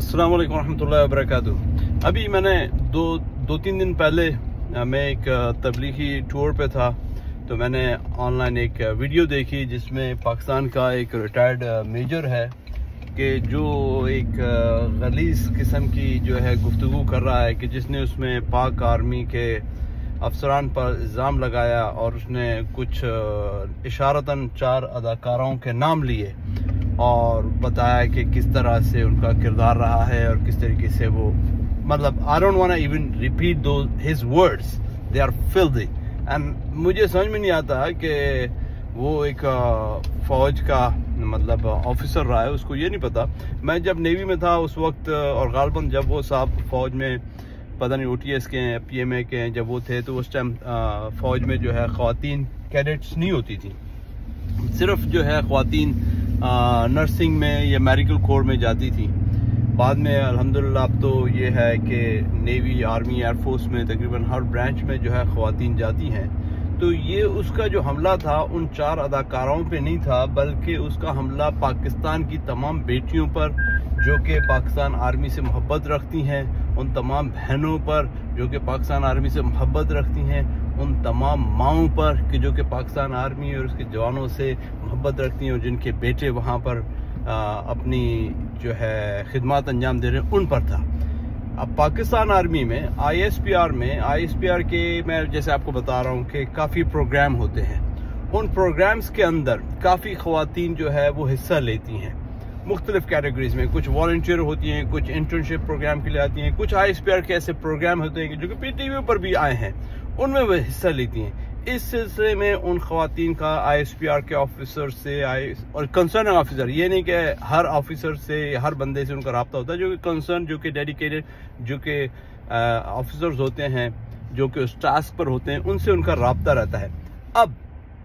अस्सलाम वालेकुम रहमतुल्लाहि व बरकातुहू। अभी मैंने दो तीन दिन पहले मैं एक तबलीगी टूर पे था, तो मैंने ऑनलाइन एक वीडियो देखी जिसमें पाकिस्तान का एक रिटायर्ड मेजर है कि जो एक गलीज़ किस्म की जो है गुफ्तगू कर रहा है कि जिसने उसमें पाक आर्मी के अफसरान पर इल्ज़ाम लगाया और उसने कुछ इशारतन 4 अदाकारों के नाम लिए और बताया कि किस तरह से उनका किरदार रहा है और किस तरीके से वो, मतलब I don't want to even repeat though his words, they are filthy. And मुझे समझ में नहीं आता कि वो एक फ़ौज का मतलब ऑफिसर रहा है, उसको ये नहीं पता। मैं जब नेवी में था उस वक्त, और गालबन जब वो साहब फ़ौज में पता नहीं OTS के हैं PMA के हैं जब वो थे, तो उस टाइम फ़ौज में जो है ख़वातीन कैडेट्स नहीं होती थी, सिर्फ जो है ख़वातीन नर्सिंग में या मेडिकल कोर में जाती थी। बाद में अल्हम्दुलिल्लाह अब तो ये है कि नेवी, आर्मी, एयरफोर्स में तकरीबन हर ब्रांच में जो है ख़वातीन जाती हैं। तो ये उसका जो हमला था उन 4 अदाकारों पे नहीं था, बल्कि उसका हमला पाकिस्तान की तमाम बेटियों पर जो कि पाकिस्तान आर्मी से मोहब्बत रखती हैं, उन तमाम बहनों पर जो कि पाकिस्तान आर्मी से मोहब्बत रखती हैं, उन तमाम माओं पर कि जो कि पाकिस्तान आर्मी और उसके जवानों से मोहब्बत रखती हैं और जिनके बेटे वहाँ पर अपनी जो है खिदमत अंजाम दे रहे हैं, उन पर था। अब पाकिस्तान आर्मी में ISPR के मैं जैसे आपको बता रहा हूँ कि काफ़ी प्रोग्राम होते हैं। उन प्रोग्राम्स के अंदर काफ़ी ख़वातीन जो है वो हिस्सा लेती हैं मुख्तलिफ कैटेगरीज में। कुछ वॉलंटियर होती हैं, कुछ इंटर्नशिप प्रोग्राम के लिए आती हैं, कुछ ISPR के ऐसे प्रोग्राम होते हैं जो कि PTV पर भी आए हैं, उनमें वो हिस्सा लेती हैं। इस सिलसिले में उन ख़वातीन का ISPR के ऑफिसर से और कंसर्न ऑफिसर, ये नहीं कि हर ऑफिसर से हर बंदे से उनका रब्ता होता है, जो कि कंसर्न, जो कि डेडिकेटेड, जो कि ऑफिसर्स होते हैं, जो कि उस टास्क पर होते हैं, उनसे उनका रब्ता रहता है। अब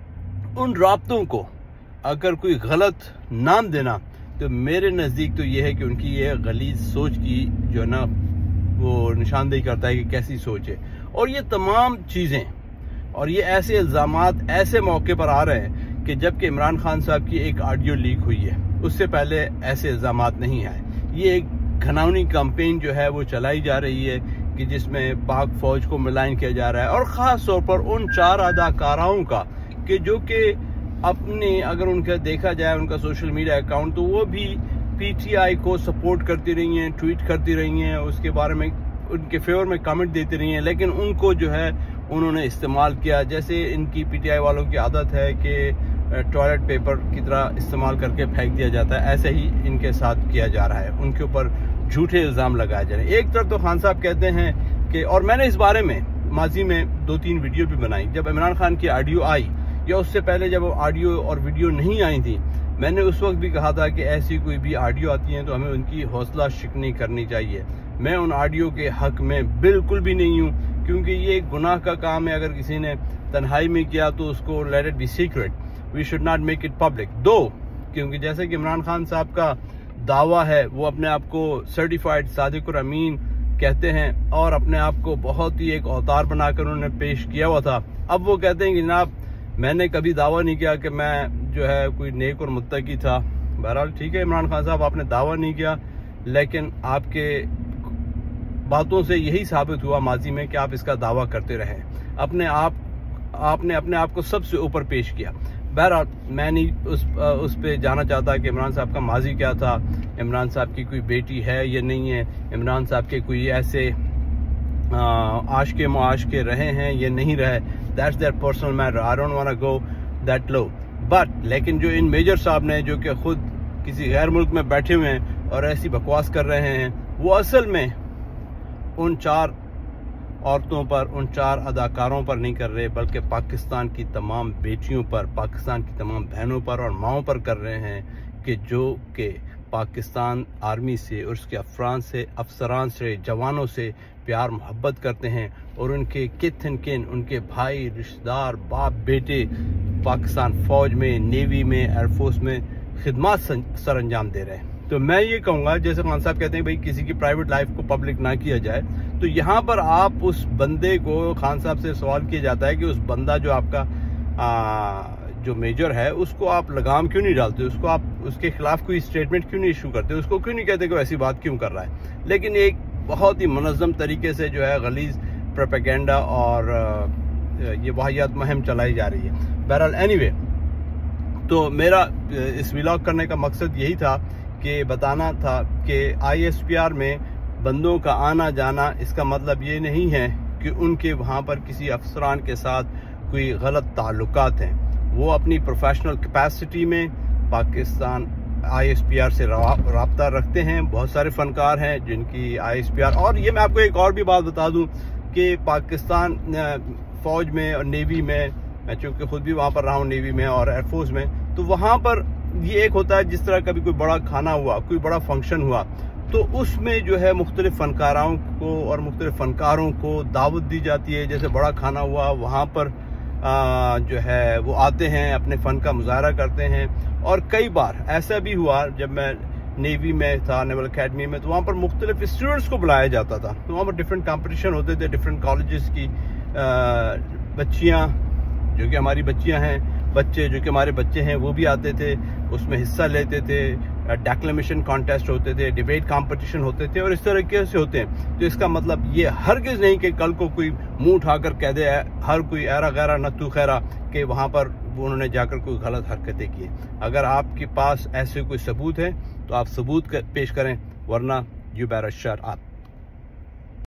उन राब्तों को अगर कोई गलत नाम देना, तो मेरे नज़दीक तो ये है कि उनकी ये गलीज़ सोच की जो है ना वो निशानदेही करता है कि कैसी सोच है। और ये तमाम चीज़ें और ये ऐसे इल्ज़ामात ऐसे मौके पर आ रहे हैं कि जबकि इमरान खान साहब की एक ऑडियो लीक हुई है, उससे पहले ऐसे इल्ज़ामात नहीं आए। ये एक घिनौनी कैंपेन जो है वो चलाई जा रही है कि जिसमें पाक फ़ौज को मिलान किया जा रहा है, और ख़ास तौर पर उन 4 अदाकाराओं का कि जो कि अपने, अगर उनका देखा जाए उनका सोशल मीडिया अकाउंट, तो वो भी PTI को सपोर्ट करती रही हैं, ट्वीट करती रही हैं, उसके बारे में उनके फेवर में कमेंट देती रही हैं, लेकिन उनको जो है उन्होंने इस्तेमाल किया। जैसे इनकी PTI वालों की आदत है कि टॉयलेट पेपर की तरह इस्तेमाल करके फेंक दिया जाता है, ऐसे ही इनके साथ किया जा रहा है, उनके ऊपर झूठे इल्ज़ाम लगाए जा रहे हैं। एक तरफ तो खान साहब कहते हैं कि, और मैंने इस बारे में माजी में 2-3 वीडियो भी बनाई, जब इमरान खान की ऑडियो आई या उससे पहले जब ऑडियो और वीडियो नहीं आई थी, मैंने उस वक्त भी कहा था कि ऐसी कोई भी ऑडियो आती है तो हमें उनकी हौसला शिकनी करनी चाहिए। मैं उन ऑडियो के हक में बिल्कुल भी नहीं हूँ, क्योंकि ये एक गुनाह का काम है। अगर किसी ने तन्हाई में किया तो उसको let it be secret, we should not make it public though, क्योंकि जैसे कि इमरान खान साहब का दावा है, वो अपने आप को सर्टिफाइड सादिक और अमीन कहते हैं और अपने आप को बहुत ही एक अवतार बनाकर उन्होंने पेश किया हुआ था। अब वो कहते हैं कि जनाब मैंने कभी दावा नहीं किया कि मैं जो है कोई नेक और मुत्तकी था। बहरहाल ठीक है इमरान खान साहब, आपने दावा नहीं किया, लेकिन आपके बातों से यही साबित हुआ माजी में कि आप इसका दावा करते रहे, आपने अपने आप को सबसे ऊपर पेश किया। बहरहाल मैं नहीं उस पे जाना चाहता कि इमरान साहब का माजी क्या था, इमरान साहब की कोई बेटी है या नहीं है, इमरान साहब के कोई ऐसे आशिके मुआशिके रहे हैं या नहीं रहे, that's their personal matter, I don't want to go that low. But लेकिन जो इन मेजर साहब ने, जो कि खुद किसी गैर मुल्क में बैठे हुए हैं और ऐसी बकवास कर रहे हैं, वो असल में उन 4 औरतों पर, उन 4 अदाकारों पर नहीं कर रहे, बल्कि पाकिस्तान की तमाम बेटियों पर, पाकिस्तान की तमाम बहनों पर और माओं पर कर रहे हैं कि जो कि पाकिस्तान आर्मी से और उसके अफसरान से, जवानों से प्यार मोहब्बत करते हैं और उनके किथ एंड किन, उनके भाई, रिश्तेदार, बाप, बेटे पाकिस्तान फ़ौज में, नेवी में, एयरफोर्स में खिदमत सर अंजाम दे रहे हैं। तो मैं ये कहूँगा, जैसे खान साहब कहते हैं भाई किसी की प्राइवेट लाइफ को पब्लिक ना किया जाए, तो यहाँ पर आप उस बंदे को, खान साहब से सवाल किया जाता है कि उस बंदा जो आपका जो मेजर है उसको आप लगाम क्यों नहीं डालते, उसको आप उसके खिलाफ कोई स्टेटमेंट क्यों नहीं इशू करते, उसको क्यों नहीं कहते कि ऐसी बात क्यों कर रहा है। लेकिन एक बहुत ही मुनज़्ज़म तरीके से जो है गलीज़ प्रोपेगेंडा और ये वाहियात मुहिम चलाई जा रही है। बहरहाल एनीवे, तो मेरा इस व्लॉग करने का मकसद यही था कि बताना था कि ISPR में बंदों का आना जाना इसका मतलब ये नहीं है कि उनके वहाँ पर किसी अफसरान के साथ कोई गलत ताल्लुकात हैं। वो अपनी प्रोफेशनल कैपेसिटी में पाकिस्तान ISPR से राब्ता रखते हैं। बहुत सारे फनकार हैं जिनकी ISPR, और ये मैं आपको एक और भी बात बता दूं कि पाकिस्तान फ़ौज में और नेवी में, मैं चूँकि खुद भी वहाँ पर रहा हूँ नेवी में और एयरफोर्स में, तो वहाँ पर ये एक होता है जिस तरह कभी कोई बड़ा खाना हुआ, कोई बड़ा फंक्शन हुआ, तो उसमें जो है मुख्तलिफ फनकारों को और मुख्तलिफ फनकारों को दावत दी जाती है। जैसे बड़ा खाना हुआ, वहाँ पर जो है वो आते हैं, अपने फ़न का मुजाहरा करते हैं। और कई बार ऐसा भी हुआ जब मैं नेवी में था, नेवल अकेडमी में, तो वहाँ पर मुख्तलिफ स्टूडेंट्स को बुलाया जाता था। तो वहाँ पर डिफरेंट कंपटीशन होते थे, डिफरेंट कॉलेजेस की बच्चियाँ जो कि हमारी बच्चियाँ हैं, बच्चे जो कि हमारे बच्चे हैं, वो भी आते थे, उसमें हिस्सा लेते थे। डेक्लेमेशन कॉन्टेस्ट होते थे, डिबेट कंपटीशन होते थे और इस तरीके से होते हैं। तो इसका मतलब ये हरगिज़ नहीं कि कल को कोई मुंह उठाकर कह दे हर कोई ऐरा गैरा नत्तू खैरा कि वहाँ पर उन्होंने जाकर कोई गलत हरकतें की। अगर आपके पास ऐसे कोई सबूत है तो आप सबूत पेश करें, वरना यू बेटर शट अप।